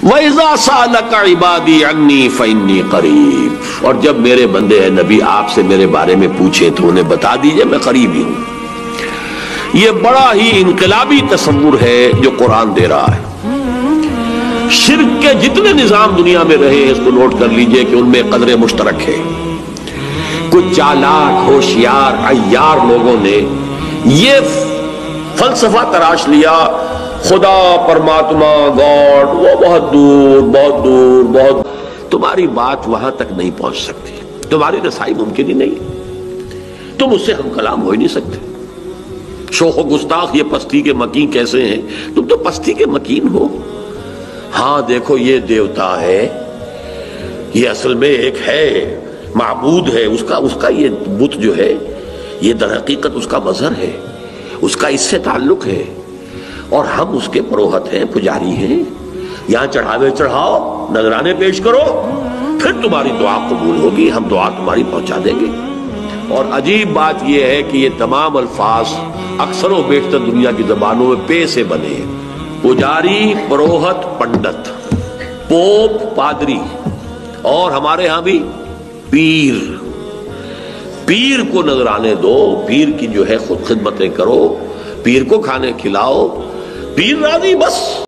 وَإِذَا سَأَلَكَ عِبَادِي عَنِّي فَإِنِّي قَرِيب، اور جب میرے بندے ہیں نبی آپ سے میرے بارے میں پوچھیں تو انہیں بتا دیجئے میں قریب ہی ہوں۔ یہ بڑا ہی انقلابی تصور ہے جو قرآن دے رہا ہے۔ شرک کے جتنے نظام دنیا میں رہے اس کو نوٹ کر لیجئے کہ ان میں قدر مشترک ہے۔ کچھ چالاک ہوشیار عیار لوگوں نے یہ فلسفہ تراش لیا، خدا پرماتما گاڈ وہ بہت دور بہت دور بہت، تمہاری بات وہاں تک نہیں پہنچ سکتی، تمہاری رسائی ممکن ہی نہیں، تم اس سے ہم کلام ہو ہی نہیں سکتے۔ شوخ و گستاخ یہ پستی کے مکین کیسے ہیں؟ تم تو پستی کے مکین ہو۔ ہاں دیکھو یہ دیوتا ہے، یہ اصل میں ایک ہے معبود ہے، اس کا یہ بت جو ہے یہ در حقیقت اس کا مظہر ہے، اس کا اس سے تعلق ہے، اور ہم اس کے پروہت ہیں، پجاری ہیں۔ یہاں چڑھاوے چڑھاؤ، نذرانے پیش کرو، پھر تمہاری دعا قبول ہوگی، ہم دعا تمہاری پہنچا دیں گے۔ اور عجیب بات یہ ہے کہ یہ تمام الفاظ اکثر و بیشتر دنیا کی زبانوں میں پے سے بنے ہیں۔ پجاری، پروہت، پنڈت، پوپ، پادری، اور ہمارے ہاں بھی پیر۔ پیر کو نذرانے دو، پیر کی جو ہے خود خدمتیں کرو، پیر کو کھانے کھلاؤ، پیر راضی بس۔